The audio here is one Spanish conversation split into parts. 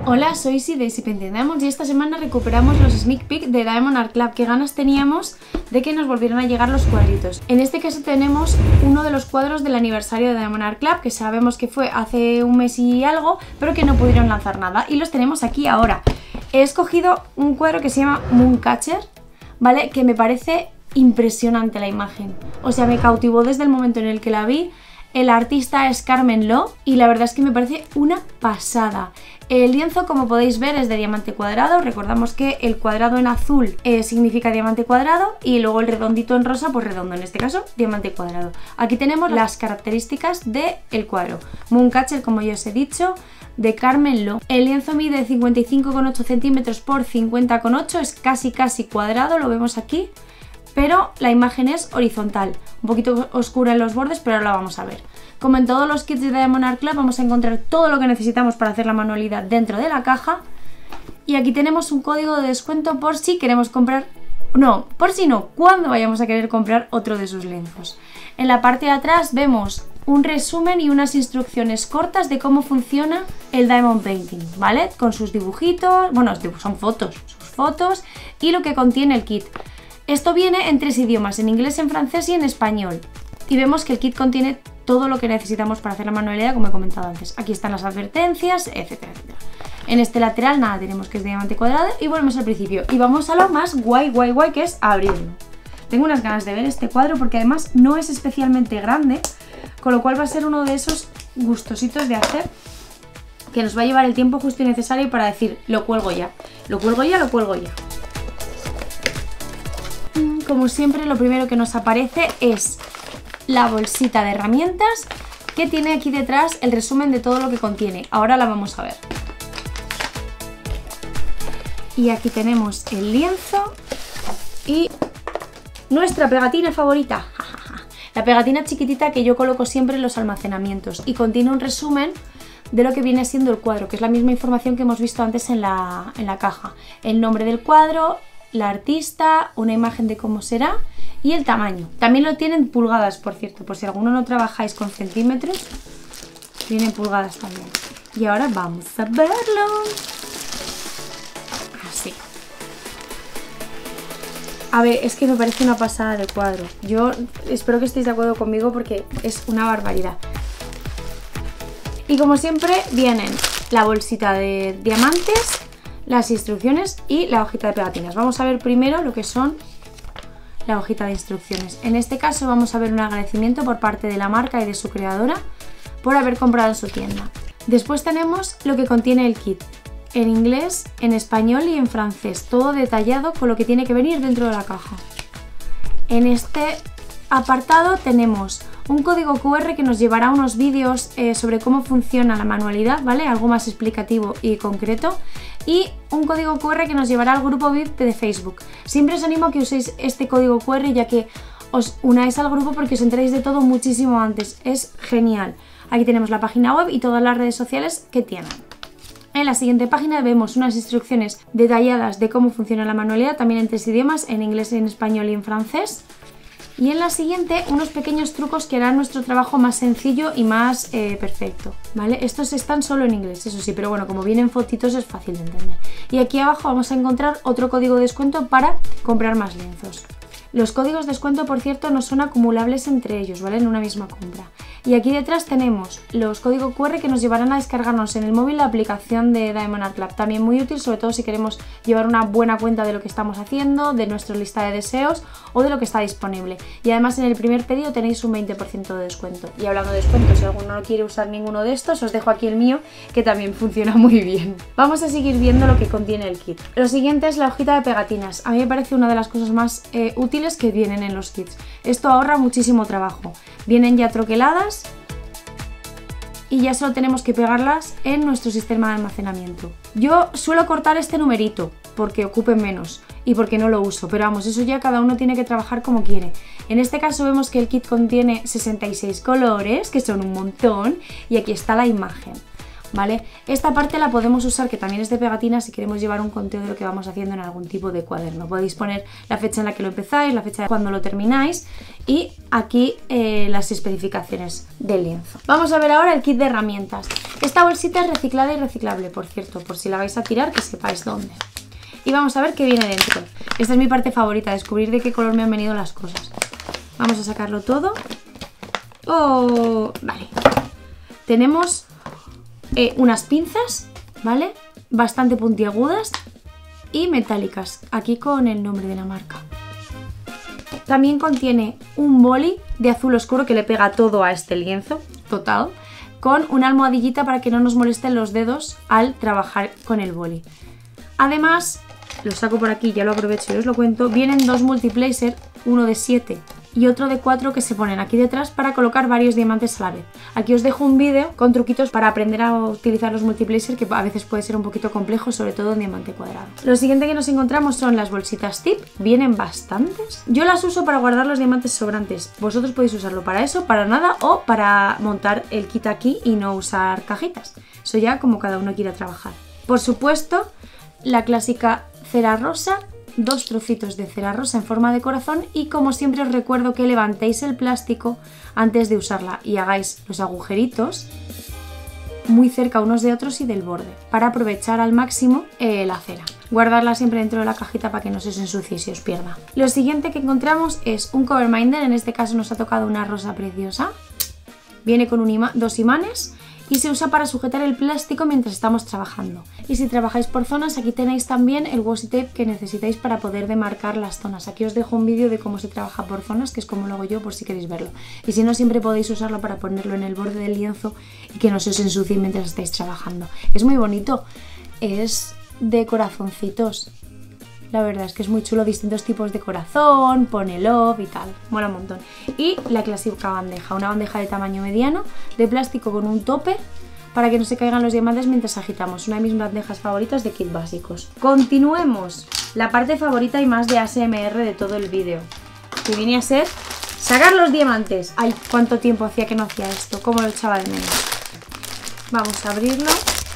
Hola, soy Isi de Si Entendemos y esta semana recuperamos los sneak peek de Diamond Art Club. Qué ganas teníamos de que nos volvieran a llegar los cuadritos. En este caso tenemos uno de los cuadros del aniversario de Diamond Art Club, que sabemos que fue hace un mes y algo, pero que no pudieron lanzar nada y los tenemos aquí ahora. He escogido un cuadro que se llama Mooncatcher, ¿vale? Que me parece impresionante la imagen. O sea, me cautivó desde el momento en el que la vi. El artista es Carmen Lo y la verdad es que me parece una pasada. El lienzo, como podéis ver, es de diamante cuadrado. Recordamos que el cuadrado en azul significa diamante cuadrado y luego el redondito en rosa, pues redondo, en este caso, diamante cuadrado. Aquí tenemos las características del cuadro. Mooncatcher, como ya os he dicho, de Carmen Lo. El lienzo mide 55,8 centímetros por 50,8, es casi cuadrado, lo vemos aquí. Pero la imagen es horizontal, un poquito oscura en los bordes, pero ahora la vamos a ver. Como en todos los kits de Diamond Art Club, vamos a encontrar todo lo que necesitamos para hacer la manualidad dentro de la caja. Y aquí tenemos un código de descuento por si queremos comprar... No, por si no, cuando vayamos a querer comprar otro de sus lienzos. En la parte de atrás vemos un resumen y unas instrucciones cortas de cómo funciona el Diamond Painting, ¿vale? Con sus dibujitos, bueno, son fotos, sus fotos y lo que contiene el kit. Esto viene en 3 idiomas, en inglés, en francés y en español. Y vemos que el kit contiene todo lo que necesitamos para hacer la manualidad, como he comentado antes. Aquí están las advertencias, etcétera, etcétera. En este lateral nada, tenemos que es de diamante cuadrado y volvemos al principio. Y vamos a lo más guay, que es abrirlo. Tengo unas ganas de ver este cuadro porque además no es especialmente grande, con lo cual va a ser uno de esos gustositos de hacer que nos va a llevar el tiempo justo y necesario para decir, lo cuelgo ya, lo cuelgo ya, lo cuelgo ya. Como siempre, lo primero que nos aparece es la bolsita de herramientas que tiene aquí detrás el resumen de todo lo que contiene. Ahora la vamos a ver. Y aquí tenemos el lienzo y nuestra pegatina favorita. La pegatina chiquitita que yo coloco siempre en los almacenamientos y contiene un resumen de lo que viene siendo el cuadro, que es la misma información que hemos visto antes en la caja. El nombre del cuadro, la artista, una imagen de cómo será y el tamaño. También lo tienen pulgadas, por cierto, por si alguno no trabajáis con centímetros, vienen pulgadas también. Y ahora vamos a verlo. Así. A ver, es que me parece una pasada de cuadro. Yo espero que estéis de acuerdo conmigo porque es una barbaridad. Y como siempre vienen la bolsita de diamantes, las instrucciones y la hojita de pegatinas. Vamos a ver primero lo que son la hojita de instrucciones. En este caso vamos a ver un agradecimiento por parte de la marca y de su creadora por haber comprado en su tienda. Después tenemos lo que contiene el kit, en inglés, en español y en francés, todo detallado con lo que tiene que venir dentro de la caja. En este apartado tenemos un código QR que nos llevará a unos vídeos sobre cómo funciona la manualidad, ¿vale? Algo más explicativo y concreto. Y un código QR que nos llevará al grupo VIP de Facebook. Siempre os animo a que uséis este código QR ya que os unáis al grupo porque os enteréis de todo muchísimo antes. Es genial. Aquí tenemos la página web y todas las redes sociales que tienen. En la siguiente página vemos unas instrucciones detalladas de cómo funciona la manualidad, también en 3 idiomas, en inglés, en español y en francés. Y en la siguiente, unos pequeños trucos que harán nuestro trabajo más sencillo y más perfecto, ¿vale? Estos están solo en inglés, eso sí, pero bueno, como vienen fotitos es fácil de entender. Y aquí abajo vamos a encontrar otro código de descuento para comprar más lienzos. Los códigos de descuento, por cierto, no son acumulables entre ellos, ¿vale? En una misma compra. Y aquí detrás tenemos los códigos QR que nos llevarán a descargarnos en el móvil la aplicación de Diamond Art Club. También muy útil, sobre todo si queremos llevar una buena cuenta de lo que estamos haciendo, de nuestra lista de deseos o de lo que está disponible. Y además en el primer pedido tenéis un 20% de descuento. Y hablando de descuento, si alguno no quiere usar ninguno de estos, os dejo aquí el mío, que también funciona muy bien. Vamos a seguir viendo lo que contiene el kit. Lo siguiente es la hojita de pegatinas. A mí me parece una de las cosas más útiles que vienen en los kits. Esto ahorra muchísimo trabajo. Vienen ya troqueladas y ya solo tenemos que pegarlas en nuestro sistema de almacenamiento. Yo suelo cortar este numerito porque ocupe menos y porque no lo uso, pero vamos, eso ya cada uno tiene que trabajar como quiere. En este caso vemos que el kit contiene 66 colores, que son un montón, y aquí está la imagen. ¿vale? Esta parte la podemos usar, que también es de pegatina, si queremos llevar un conteo de lo que vamos haciendo en algún tipo de cuaderno. Podéis poner la fecha en la que lo empezáis, la fecha de cuando lo termináis y aquí las especificaciones del lienzo. Vamos a ver ahora el kit de herramientas. Esta bolsita es reciclada y reciclable, por cierto, por si la vais a tirar, que sepáis dónde. Y vamos a ver qué viene dentro. Esta es mi parte favorita, descubrir de qué color me han venido las cosas. Vamos a sacarlo todo. Oh, vale. Tenemos unas pinzas, ¿vale? Bastante puntiagudas y metálicas, aquí con el nombre de la marca. También contiene un boli de azul oscuro que le pega todo a este lienzo, total, con una almohadillita para que no nos molesten los dedos al trabajar con el boli. Además, lo saco por aquí, ya lo aprovecho y os lo cuento, vienen dos multiplacer, uno de 7 y otro de 4 que se ponen aquí detrás para colocar varios diamantes a la vez. Aquí os dejo un vídeo con truquitos para aprender a utilizar los multiplacer, que a veces puede ser un poquito complejo, sobre todo en diamante cuadrado. Lo siguiente que nos encontramos son las bolsitas tip, vienen bastantes. Yo las uso para guardar los diamantes sobrantes, vosotros podéis usarlo para eso, para nada o para montar el kit aquí y no usar cajitas. Eso ya como cada uno quiera trabajar. Por supuesto, la clásica cera rosa, 2 trocitos de cera rosa en forma de corazón y como siempre os recuerdo que levantéis el plástico antes de usarla y hagáis los agujeritos muy cerca unos de otros y del borde para aprovechar al máximo la cera. Guardarla siempre dentro de la cajita para que no se os ensucie y se os pierda. Lo siguiente que encontramos es un cover minder, en este caso nos ha tocado una rosa preciosa. Viene con dos imanes y se usa para sujetar el plástico mientras estamos trabajando. Y si trabajáis por zonas, aquí tenéis también el washi tape que necesitáis para poder demarcar las zonas. Aquí os dejo un vídeo de cómo se trabaja por zonas, que es como lo hago yo por si queréis verlo. Y si no, siempre podéis usarlo para ponerlo en el borde del lienzo y que no se os ensucie mientras estáis trabajando. Es muy bonito, es de corazoncitos. La verdad es que es muy chulo, distintos tipos de corazón, pone love y tal, mola un montón. Y la clásica bandeja, una bandeja de tamaño mediano, de plástico con un topper para que no se caigan los diamantes mientras agitamos. Una de mis bandejas favoritas de kit básicos. Continuemos, la parte favorita y más de ASMR de todo el vídeo, que viene a ser sacar los diamantes. Ay, cuánto tiempo hacía que no hacía esto, cómo lo echaba de menos. Vamos a abrirlo.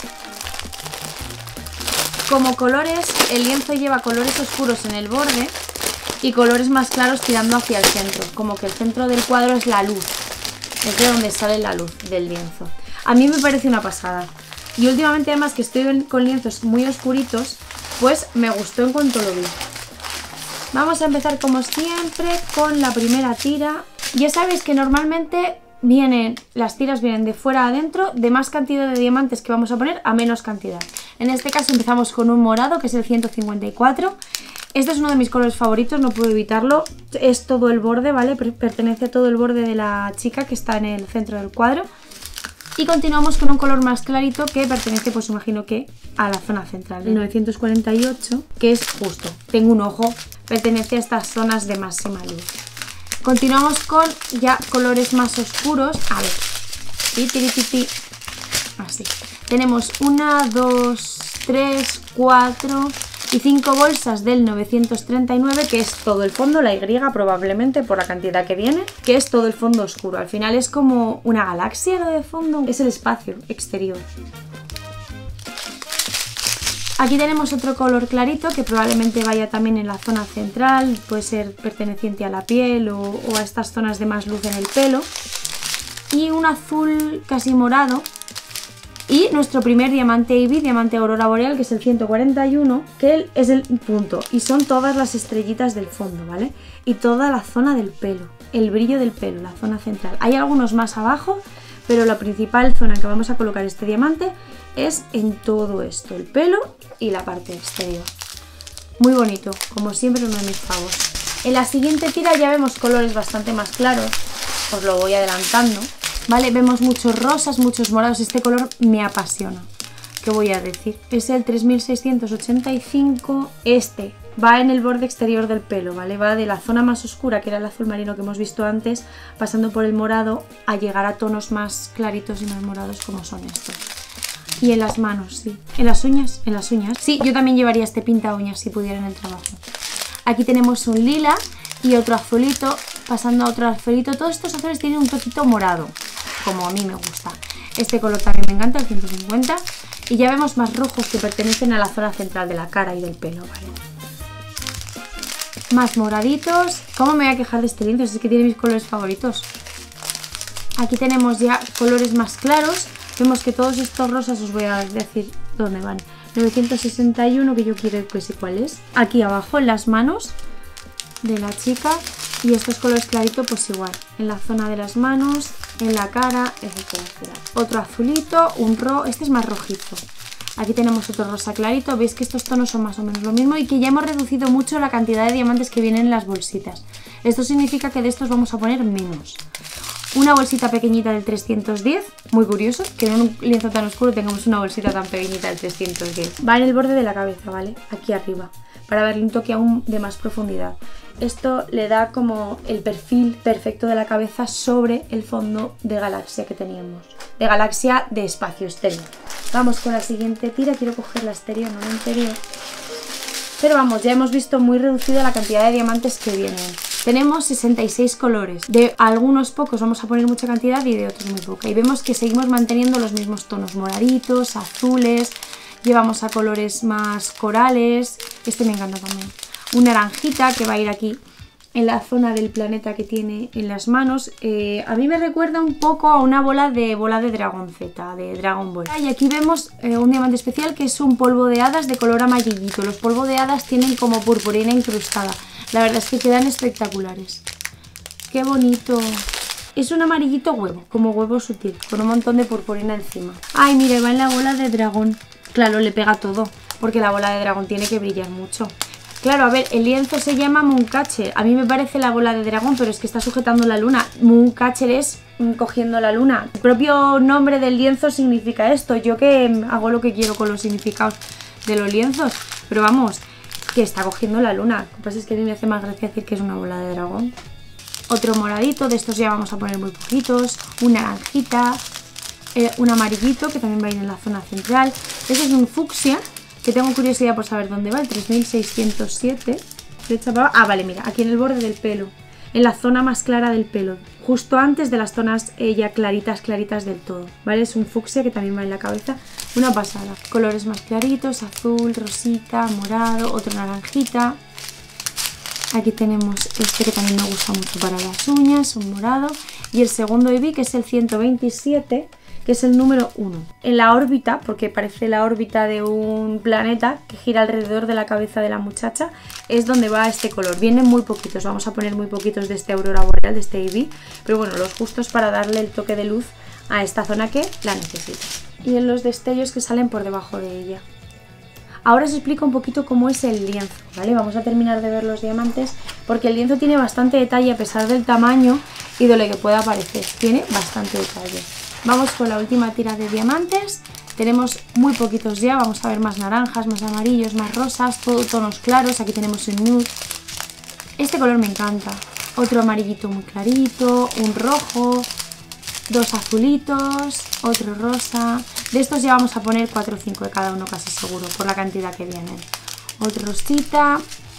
Como colores, el lienzo lleva colores oscuros en el borde y colores más claros tirando hacia el centro, como que el centro del cuadro es la luz, es de donde sale la luz del lienzo. A mí me parece una pasada y últimamente además que estoy con lienzos muy oscuritos, pues me gustó en cuanto lo vi. Vamos a empezar como siempre con la primera tira. Ya sabéis que normalmente las tiras vienen de fuera a adentro, de más cantidad de diamantes que vamos a poner a menos cantidad. En este caso empezamos con un morado que es el 154. Este es uno de mis colores favoritos, no puedo evitarlo. Es todo el borde, ¿vale? Pertenece a todo el borde de la chica que está en el centro del cuadro. Y continuamos con un color más clarito que pertenece, pues imagino que a la zona central. El 948, que es justo, tengo un ojo, pertenece a estas zonas de máxima luz. Continuamos con ya colores más oscuros. A ver, así. Tenemos 1, 2, 3, 4 y 5 bolsas del 939, que es todo el fondo, la Y probablemente por la cantidad que viene, que es todo el fondo oscuro. Al final es como una galaxia lo de fondo, es el espacio exterior. Aquí tenemos otro color clarito que probablemente vaya también en la zona central, puede ser perteneciente a la piel o a estas zonas de más luz en el pelo. Y un azul casi morado. Y nuestro primer diamante Eevee, diamante aurora boreal, que es el 141, que es el punto. Y son todas las estrellitas del fondo, ¿vale? Y toda la zona del pelo, el brillo del pelo, la zona central. Hay algunos más abajo, pero la principal zona en que vamos a colocar este diamante es en todo esto, el pelo y la parte exterior. Muy bonito, como siempre uno de mis favos. En la siguiente tira ya vemos colores bastante más claros, os lo voy adelantando, ¿vale? Vemos muchos rosas, muchos morados, este color me apasiona. ¿Qué voy a decir? Es el 3685, este va en el borde exterior del pelo, ¿vale? Va de la zona más oscura, que era el azul marino que hemos visto antes, pasando por el morado, a llegar a tonos más claritos y más morados como son estos. Y en las manos, sí. ¿En las uñas? En las uñas. Sí, yo también llevaría este pinta uñas si pudiera en el trabajo. Aquí tenemos un lila y otro azulito, pasando a otro azulito. Todos estos azules tienen un toquito morado, como a mí me gusta. Este color también me encanta, el 150. Y ya vemos más rojos que pertenecen a la zona central de la cara y del pelo, ¿vale? Más moraditos. ¿Cómo me voy a quejar de este lienzo? Es que tiene mis colores favoritos. Aquí tenemos ya colores más claros. Vemos que todos estos rosas, os voy a decir dónde van. 961, que yo quiero que sé cuál es. Aquí abajo, en las manos de la chica. Y estos colores claritos, pues igual. En la zona de las manos, en la cara, etcétera, etcétera. Otro azulito, un rojo. Este es más rojizo. Aquí tenemos otro rosa clarito. Veis que estos tonos son más o menos lo mismo y que ya hemos reducido mucho la cantidad de diamantes que vienen en las bolsitas. Esto significa que de estos vamos a poner menos. Una bolsita pequeñita del 310, muy curioso, que en un lienzo tan oscuro tengamos una bolsita tan pequeñita del 310. Va en el borde de la cabeza, ¿vale? Aquí arriba, para darle un toque aún de más profundidad. Esto le da como el perfil perfecto de la cabeza sobre el fondo de galaxia que teníamos. De galaxia de espacio exterior. Vamos con la siguiente tira, quiero coger la exterior, no la interior. Pero vamos, ya hemos visto muy reducida la cantidad de diamantes que vienen. Tenemos 66 colores. De algunos pocos vamos a poner mucha cantidad y de otros muy poca. Y vemos que seguimos manteniendo los mismos tonos moraditos, azules. Llevamos a colores más corales. Este me encanta también. Un naranjita que va a ir aquí en la zona del planeta que tiene en las manos. A mí me recuerda un poco a una bola de Dragon Z, de Dragon Ball. Y aquí vemos un diamante especial que es un polvo de hadas de color amarillito. Los polvos de hadas tienen como purpurina incrustada. La verdad es que quedan espectaculares. ¡Qué bonito! Es un amarillito huevo, como huevo sutil, con un montón de purpurina encima. ¡Ay, mire! Va en la bola de dragón. Claro, le pega todo, porque la bola de dragón tiene que brillar mucho. Claro, a ver, el lienzo se llama Mooncatcher. A mí me parece la bola de dragón, pero es que está sujetando la luna. Mooncatcher es cogiendo la luna. El propio nombre del lienzo significa esto. Yo que hago lo que quiero con los significados de los lienzos. Pero vamos, que está cogiendo la luna. Lo que pasa es que a mí me hace más gracia decir que es una bola de dragón. Otro moradito, de estos ya vamos a poner muy poquitos. Una naranjita, un amarillito que también va a ir en la zona central. Este es un fucsia, que tengo curiosidad por saber dónde va, el 3607. Ah, vale, mira, aquí en el borde del pelo, en la zona más clara del pelo, justo antes de las zonas ya claritas del todo, ¿vale? Es un fucsia que también va en la cabeza, una pasada. Colores más claritos, azul, rosita, morado, otro naranjita. Aquí tenemos este que también me gusta mucho para las uñas, un morado. Y el segundo EV, que es el 127, que es el número 1. En la órbita, porque parece la órbita de un planeta que gira alrededor de la cabeza de la muchacha, es donde va este color. Vienen muy poquitos, vamos a poner muy poquitos de este aurora boreal, de este EV, pero bueno, los justos para darle el toque de luz a esta zona que la necesita. Y en los destellos que salen por debajo de ella. Ahora os explico un poquito cómo es el lienzo, ¿vale? Vamos a terminar de ver los diamantes, porque el lienzo tiene bastante detalle a pesar del tamaño y de lo que pueda parecer. Tiene bastante detalle. Vamos con la última tira de diamantes. Tenemos muy poquitos ya, vamos a ver más naranjas, más amarillos, más rosas, todo tonos claros. Aquí tenemos un nude. Este color me encanta. Otro amarillito muy clarito, un rojo, dos azulitos, otro rosa. De estos ya vamos a poner 4 o 5 de cada uno casi seguro, por la cantidad que vienen. Otro rosita,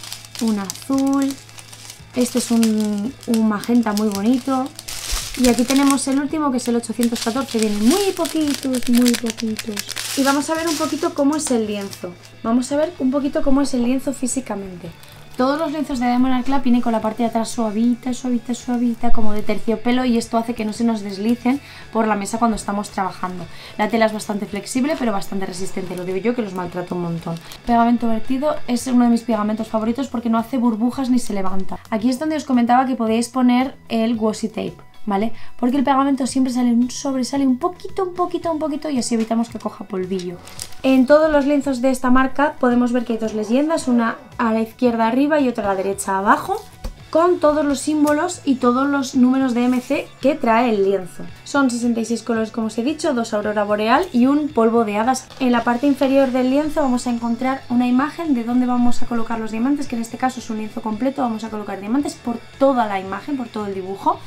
un azul. Este es un magenta muy bonito. Y aquí tenemos el último, que es el 814, vienen muy poquitos, muy poquitos. Y vamos a ver un poquito cómo es el lienzo. Vamos a ver un poquito cómo es el lienzo físicamente. Todos los lienzos de Diamond Art Club vienen con la parte de atrás suavita, suavita, suavita, como de terciopelo, y esto hace que no se nos deslicen por la mesa cuando estamos trabajando. La tela es bastante flexible, pero bastante resistente, lo digo yo que los maltrato un montón. Pegamento vertido es uno de mis pegamentos favoritos porque no hace burbujas ni se levanta. Aquí es donde os comentaba que podéis poner el washi tape, ¿vale? Porque el pegamento siempre sobresale un poquito y así evitamos que coja polvillo. En todos los lienzos de esta marca podemos ver que hay dos leyendas, una a la izquierda arriba y otra a la derecha abajo, con todos los símbolos y todos los números de MC que trae el lienzo. Son 66 colores, como os he dicho, 2 aurora boreal y un polvo de hadas. En la parte inferior del lienzo vamos a encontrar una imagen de dónde vamos a colocar los diamantes, que en este caso es un lienzo completo, vamos a colocar diamantes por toda la imagen, por todo el dibujo.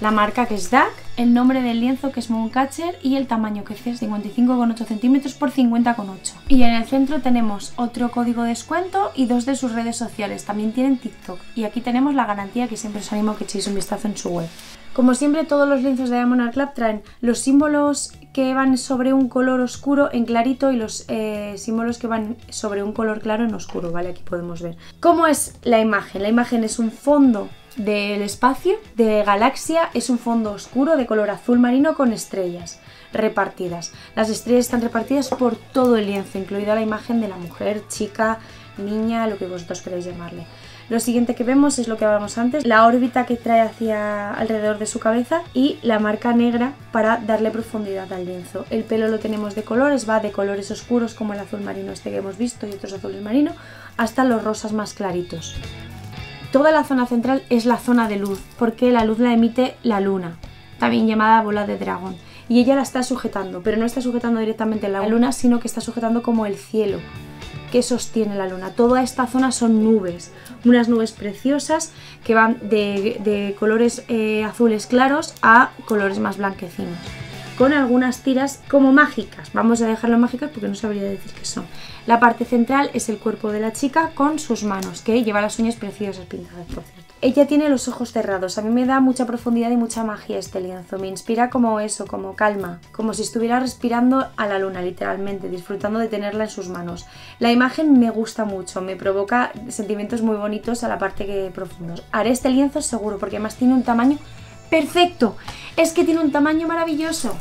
la marca que es DAC, el nombre del lienzo que es Mooncatcher y el tamaño que es 55,8 centímetros por 50,8. Y en el centro tenemos otro código de descuento y 2 de sus redes sociales, también tienen TikTok. Y aquí tenemos la garantía, que siempre os animo a que echéis un vistazo en su web. Como siempre, todos los lienzos de Diamond Art Club traen los símbolos que van sobre un color oscuro en clarito y los símbolos que van sobre un color claro en oscuro, ¿vale? Aquí podemos ver. ¿Cómo es la imagen? La imagen es un fondo del espacio, de galaxia, es un fondo oscuro de color azul marino con estrellas repartidas. Las estrellas están repartidas por todo el lienzo, incluida la imagen de la mujer, chica, niña, lo que vosotros queráis llamarle. Lo siguiente que vemos es lo que hablamos antes, la órbita que trae hacia alrededor de su cabeza y la marca negra para darle profundidad al lienzo. El pelo lo tenemos de colores, va de colores oscuros como el azul marino este que hemos visto y otros azules marinos, hasta los rosas más claritos. Toda la zona central es la zona de luz, porque la luz la emite la luna, también llamada bola de dragón. Y ella la está sujetando, pero no está sujetando directamente la luna, sino que está sujetando como el cielo que sostiene la luna. Toda esta zona son nubes, unas nubes preciosas que van de colores azules claros a colores más blanquecinos, con algunas tiras como mágicas. Vamos a dejarlo mágicas porque no sabría decir qué son. La parte central es el cuerpo de la chica con sus manos, que lleva las uñas preciosas pintadas, por cierto. Ella tiene los ojos cerrados. A mí me da mucha profundidad y mucha magia este lienzo. Me inspira como eso, como calma, como si estuviera respirando a la luna, literalmente, disfrutando de tenerla en sus manos. La imagen me gusta mucho, me provoca sentimientos muy bonitos a la parte que profundos. Haré este lienzo seguro, porque además tiene un tamaño perfecto. Es que tiene un tamaño maravilloso.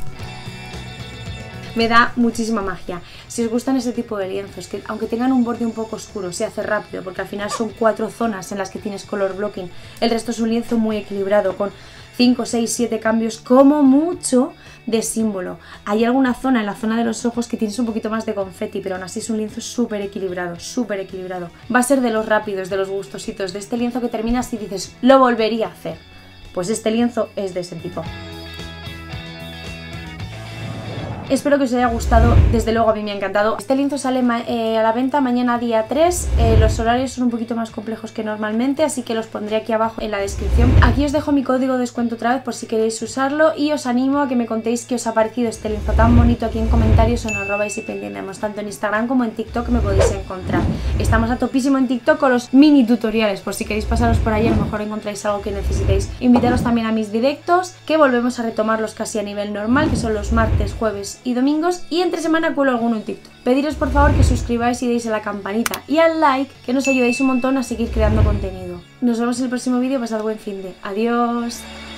Me da muchísima magia. Si os gustan ese tipo de lienzos, que aunque tengan un borde un poco oscuro, se hace rápido, porque al final son 4 zonas en las que tienes color blocking. El resto es un lienzo muy equilibrado, con 5, 6, 7 cambios como mucho de símbolo. Hay alguna zona, en la zona de los ojos, que tienes un poquito más de confeti, pero aún así es un lienzo súper equilibrado, súper equilibrado. Va a ser de los rápidos, de los gustositos, de este lienzo que terminas y dices, lo volvería a hacer. Pues este lienzo es de ese tipo. Espero que os haya gustado, desde luego a mí me ha encantado. Este lienzo sale a la venta mañana día 3, los horarios son un poquito más complejos que normalmente, así que los pondré aquí abajo en la descripción. Aquí os dejo mi código de descuento otra vez por si queréis usarlo y os animo a que me contéis qué os ha parecido este lienzo tan bonito aquí en comentarios o en @isipendemos, tanto en Instagram como en TikTok me podéis encontrar. Estamos a topísimo en TikTok con los mini tutoriales, por si queréis pasaros por ahí, a lo mejor encontráis algo que necesitéis. Invitaros también a mis directos, que volvemos a retomarlos casi a nivel normal, que son los martes, jueves y domingos, y entre semana cuelo alguno en TikTok. Pediros por favor que suscribáis y deis a la campanita y al like, que nos ayudéis un montón a seguir creando contenido. Nos vemos en el próximo vídeo, pasad buen finde. Adiós.